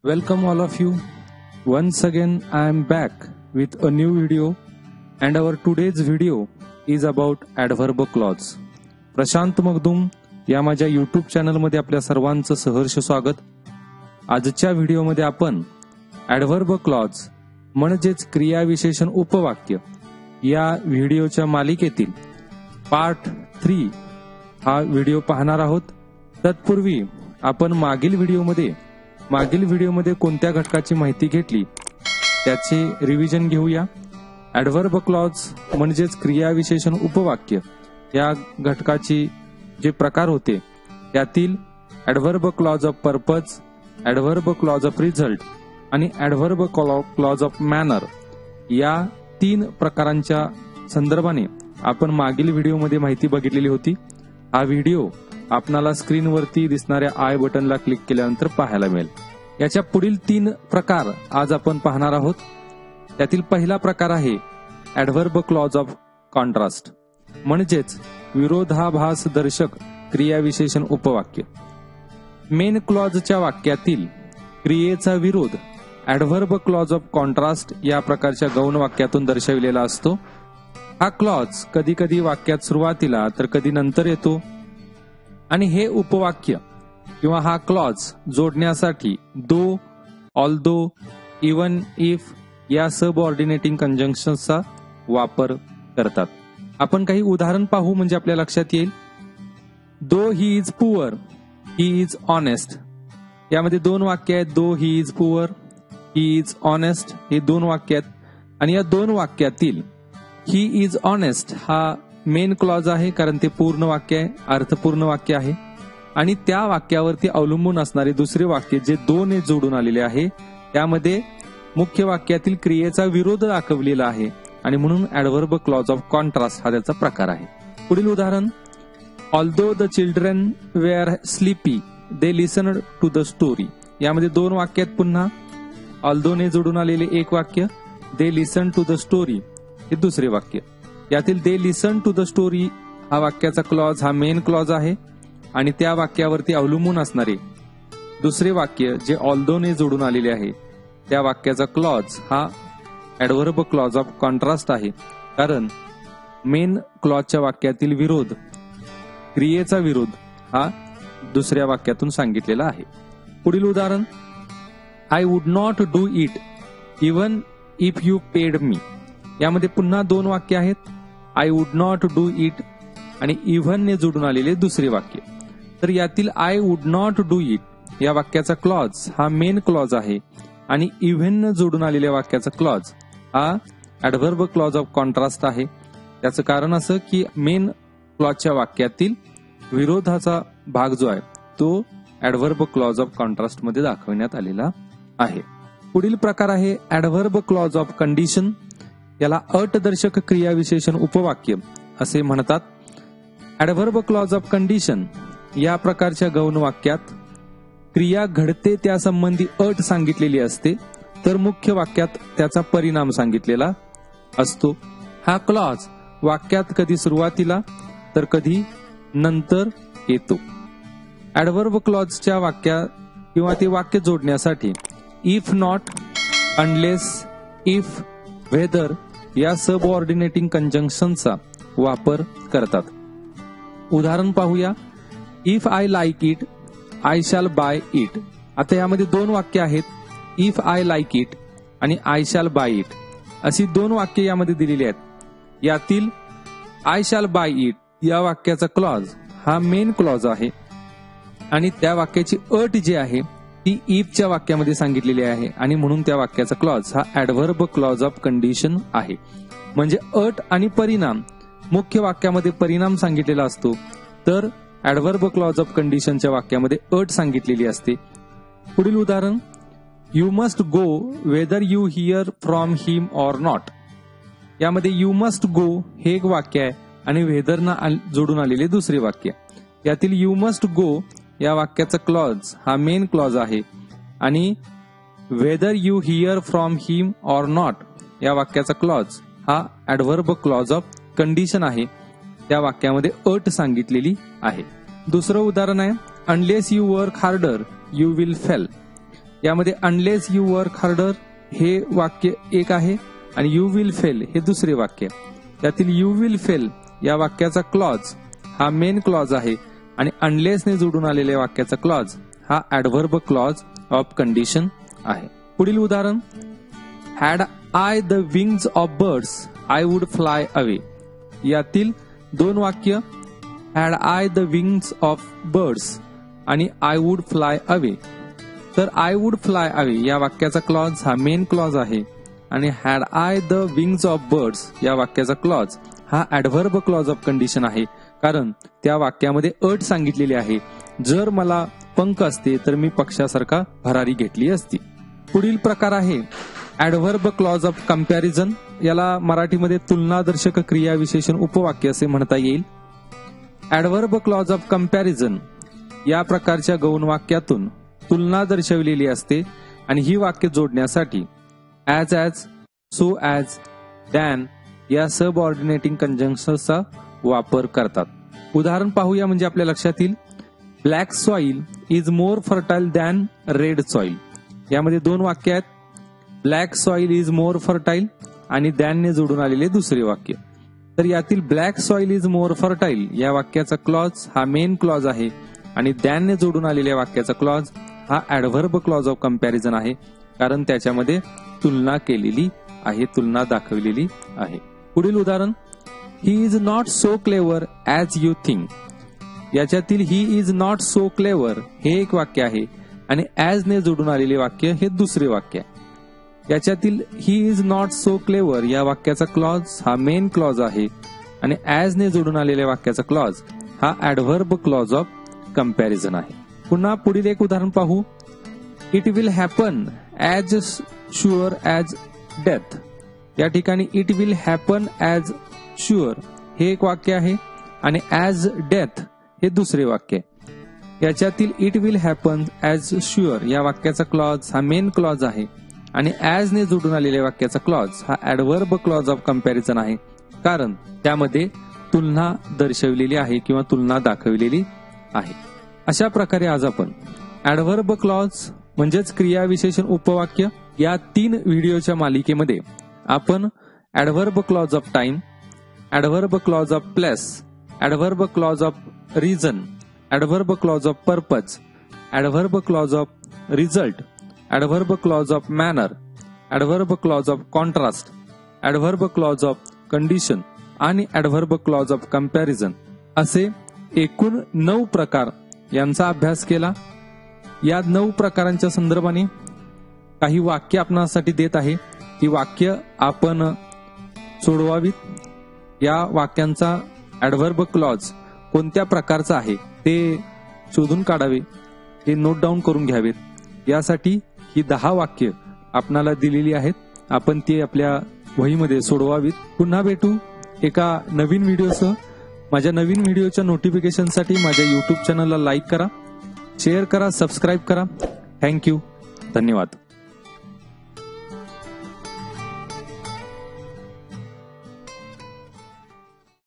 Welcome all of you. Once again I am back with a new video and our today's video is about adverb clause. Prashant Magdum या माझ्या YouTube channel मध्ये आपल्या सर्वांचं सहर्ष स्वागत. आजच्या व्हिडिओमध्ये आपण adverb clause म्हणजेच क्रियाविशेषण उपवाक्य या व्हिडिओच्या मालिकेतील पार्ट 3 हा व्हिडिओ पाहणार आहोत. तत्पूर्वी आपण मागील व्हिडिओमध्ये कोणत्या घटकाची माहिती घेतली त्याचे रिव्हिजन घेऊया. ॲडव्हर्ब क्लॉज म्हणजेच क्रियाविशेषण उपवाक्य या घटकाची जे प्रकार होते त्यातील adverb clause of purpose, adverb clause of result आणि ॲडव्हर्ब क्लॉज ऑफ मॅनर या 3 प्रकारांच्या संदर्भाने आपण मागील व्हिडिओमध्ये माहिती बघितलेली होती. हा व्हिडिओ आपणाला स्क्रीनवरती दिसणाऱ्या आय बटनला क्लिक केल्यानंतर पाहायला मिळेल. याच्या पुढील 3 प्रकार आज आपण पाहणार आहोत. त्यातील पहिला प्रकार आहे ॲडव्हर्ब क्लॉज ऑफ कॉन्ट्रास्ट म्हणजेच विरोधाभास दर्शक क्रियाविशेषण उपवाक्य. मेन क्लॉजच्या वाक्यातील क्रियेचा विरोध ॲडव्हर्ब क्लॉज ऑफ कॉन्ट्रास्ट या प्रकारच्या गौण वाक्यातून दर्शविलेला असतो. हा क्लॉज कधी कधी वाक्यात सुरुवातीला तर कधी नंतर येतो आणि हे उपवाक्य किंवा हा क्लॉज जोडण्यासाठी दो, ऑल्दो, इवन, इफ या सबऑर्डिनेटिंग कंजंक्शन्सचा वापर करतात. आपण काही उदाहरण पाहू म्हणजे आपल्या लक्षात येईल. Though he is poor, he is honest यामध्ये 2 वाक्य आहेत. Though he is poor, he is honest हे 2 वाक्य आहेत आणि या 2 वाक्यातील ही इज ऑनेस्ट हा मेन क्लॉज आहे कारण ते पूर्ण वाक्य आहे, अर्थपूर्ण वाक्य आहे आणि त्या वाक्यावरती अवलंबून असणारे दुसरे वाक्य जे 2 ने जोडून आलेले आहे त्यामध्ये मुख्य वाक्यातील क्रियेचा विरोध दाखवलेला आहे आणि म्हणून ॲडव्हर्ब क्लॉज ऑफ कॉन्ट्रास्ट हा त्याचा प्रकार आहे. पुढील उदाहरण, although the children were sleepy they listened to the story यामध्ये 2 वाक्य आहेत. पुन्हा ऑल्दो ने जोडून आलेले एक वाक्य, they listen to the story हे दुसरे वाक्य. यातील they listen to the story हा वाक्याचा क्लॉज हा मेन क्लॉज आहे आणि त्या वाक्यावरती अवलंबून असणारे दुसरे वाक्य जे ऑल्दो ने जोडून आलेले आहे त्या वाक्याचा क्लॉज हा ॲडव्हर्ब क्लॉज ऑफ कॉन्ट्रास्ट आहे कारण मेन क्लॉजच्या वाक्यातील विरोध, क्रियेचा विरोध हा दुसऱ्या वाक्यातून सांगितलेला आहे. पुढील उदाहरण, I would not do it even if you paid me यामध्ये पुन्हा 2 वाक्य आहेत. I would not do it आणि इव्हन ने जोडून आलेले दुसरे वाक्य. तर यातील I would not do it या वाक्याचा क्लॉज हा मेन क्लॉज आहे आणि इव्हन ने जोडून आलेल्या वाक्याचा क्लॉज हा ॲडव्हर्ब क्लॉज ऑफ कॉन्ट्रास्ट आहे. त्याचं कारण असं की मेन क्लॉजच्या वाक्यातील विरोधाचा भाग जो आहे तो ॲडव्हर्ब क्लॉज ऑफ कॉन्ट्रास्ट मध्ये दाखवण्यात आलेला आहे. पुढील प्रकार आहे ॲडव्हर्ब क्लॉज ऑफ कंडिशन. याला अटदर्शक क्रियाविशेषण उपवाक्य असे म्हणतात. ॲडव्हर्ब क्लॉज ऑफ कंडिशन या प्रकारच्या गौण वाक्यात क्रिया घडते त्यासंबंधी अट सांगितलेली असते तर मुख्य वाक्यात त्याचा परिणाम सांगितलेला असतो. हा क्लॉज वाक्यात कधी सुरुवातीला तर कधी नंतर येतो. ॲडव्हर्ब क्लॉजच्या वाक्यात किंवा ते वाक्य जोडण्यासाठी if not, unless, if, whether या सबऑर्डिनेटिंग कंजंक्शनचा वापर करतात. उदाहरण पाहूया, if I like it I shall buy it. आता यामध्ये 2 वाक्य आहेत. इफ आय लाईक इट आणि आय शॅल बाय इट अशी 2 वाक्य यामध्ये दिलेली आहेत. यातील आय शॅल बाय इट या वाक्याचा क्लॉज हा मेन क्लॉज आहे आणि त्या वाक्याची अट जी आहे ती इफच्या वाक्यामध्ये सांगितलेली आहे आणि म्हणून त्या वाक्याचा क्लॉज हा ॲडव्हर्ब क्लॉज ऑफ कंडिशन आहे. म्हणजे अट आणि परिणाम, मुख्य वाक्यामध्ये परिणाम सांगितलेला असतो तर ॲडव्हर्ब क्लॉज ऑफ कंडिशनच्या वाक्यामध्ये अट सांगितलेली असते. पुढील उदाहरण, you must go whether you hear from him or not यामध्ये यू मस्ट गो हे एक वाक्य आहे आणि वेदरना जोडून आलेले दुसरे वाक्य. यातील यू मस्ट गो या वाक्याचा क्लॉज हा मेन क्लॉज आहे आणि whether you hear from him or not या वाक्याचा क्लॉज हा ॲडव्हर्ब क्लॉज ऑफ कंडिशन आहे. त्या वाक्यामध्ये अट सांगितलेली आहे. दुसरं उदाहरण आहे, unless you work harder you will fail यामध्ये अनलेस यू वर्क हार्डर हे वाक्य एक आहे आणि यू विल फेल हे दुसरे वाक्य. यातील यू विल फेल या वाक्याचा क्लॉज हा मेन क्लॉज आहे आणि अनलेसने जोडून आलेल्या वाक्याचा क्लॉज हा ऍडव्हर्ब क्लॉज ऑफ कंडिशन आहे. पुढील उदाहरण, had I the wings of birds I would fly away. यातील दोन वाक्य had I the wings of birds आणि आय वुड फ्लाय अवे. तर आय वुड फ्लाय अवे या वाक्याचा क्लॉज हा मेन क्लॉज आहे आणि had I the wings of birds या वाक्याचा क्लॉज हा ऍडव्हर्ब क्लॉज ऑफ कंडिशन आहे, कारण त्या वाक्यामध्ये अट सांगितलेली आहे, जर मला पंख असते तर मी पक्षासारखा भरारी घेतली असती. पुढील प्रकार आहे ऍडव्हर्ब क्लॉज ऑफ कंपॅरिझन. याला मराठीमध्ये तुलनादर्शक क्रियाविशेषण उपवाक्य असे म्हणता येईल. ऍडव्हर्ब क्लॉज ऑफ कंपॅरिझन या प्रकारच्या गौण वाक्यातून तुलना दर्शवलेली असते आणि ही वाक्य जोडण्यासाठी ॲज, सो ॲज, दॅन या सबऑर्डिनेटिंग कंजंक्शन्सचा वापर करतात. उदाहरण पाहूया म्हणजे आपल्या लक्षात येईल. Black soil is more fertile than red soil. यामध्ये दोन वाक्य आहेत. Black soil is more fertile आणि दॅनने जोडून आलेले दुसरे वाक्य. तर यातील black soil is more fertile या वाक्याचा क्लॉज हा मेन क्लॉज आहे आणि दॅनने जोडून आलेल्या वाक्याचा क्लॉज हा ऍडव्हर्ब क्लॉज ऑफ कंपॅरिझन आहे, कारण त्याच्यामध्ये तुलना केलेली आहे, तुलना दाखवलेली आहे. पुढील उदाहरण, he is not so clever as you think. याच्यातील he is not so clever हे एक वाक्य आहे आणि ॲज ने जोडून आलेले वाक्य हे दुसरे वाक्य आहे. याच्यातील he is not so clever या वाक्याचा क्लॉज हा मेन क्लॉज आहे आणि ॲज ने जोडून आलेल्या वाक्याचा क्लॉज हा ऍडव्हर्ब क्लॉज ऑफ कंपॅरिझन आहे. पुन्हा पुढील एक उदाहरण पाहू. It will happen as sure as death. या ठिकाणी it will happen as sure हे एक वाक्य आहे आणि ॲज डेथ हे दुसरे वाक्य. याच्यातील it will happen as sure या वाक्याचा क्लॉज हा मेन क्लॉज आहे आणि ॲज ने जोडून आलेल्या वाक्याचा क्लॉज हा ऍडव्हर्ब क्लॉज ऑफ कंपॅरिझन आहे, कारण त्यामध्ये तुलना दर्शवलेली आहे किंवा तुलना दाखवलेली आहे. अशा प्रकारे आज आपण ऍडव्हर्ब क्लॉज म्हणजेच क्रियाविशेषण उपवाक्य या 3 व्हिडिओच्या मालिकेमध्ये आपण adverb clause of time, adverb clause of place, adverb clause of reason, adverb clause of purpose, adverb clause of result, adverb clause of manner, adverb clause of contrast, adverb clause of condition आणि adverb clause of comparison असे एकूण 9 प्रकार यांचा अभ्यास केला. या 9 प्रकारांच्या संदर्भाने काही वाक्य आपणासाठी देत आहे. ती वाक्य आपण सोडवावीत. या वाक्यांचा ऍडव्हर्ब क्लॉज कोणत्या प्रकारचा आहे ते शोधून काढावे, ते नोट डाऊन करून घ्यावेत. यासाठी ही 10 वाक्य आपणाला दिलेली आहेत. आपण ती आपल्या वहीमध्ये सोडवावीत. पुन्हा भेटू एका नवीन व्हिडिओसह. माझ्या नवीन व्हिडिओच्या नोटिफिकेशनसाठी माझ्या YouTube चॅनलला लाईक करा, शेअर करा, सबस्क्राईब करा. थँक्यू. धन्यवाद.